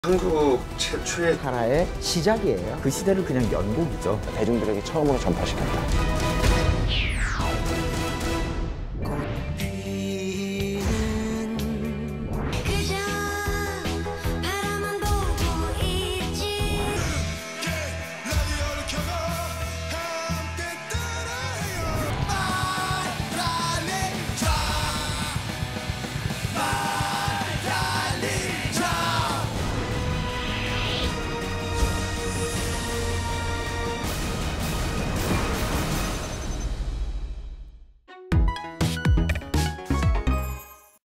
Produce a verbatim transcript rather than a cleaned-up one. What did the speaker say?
한국 최초의 하나의 시작이에요. 그 시대를 그냥 연 곡이죠. 대중들에게 처음으로 전파시켰다.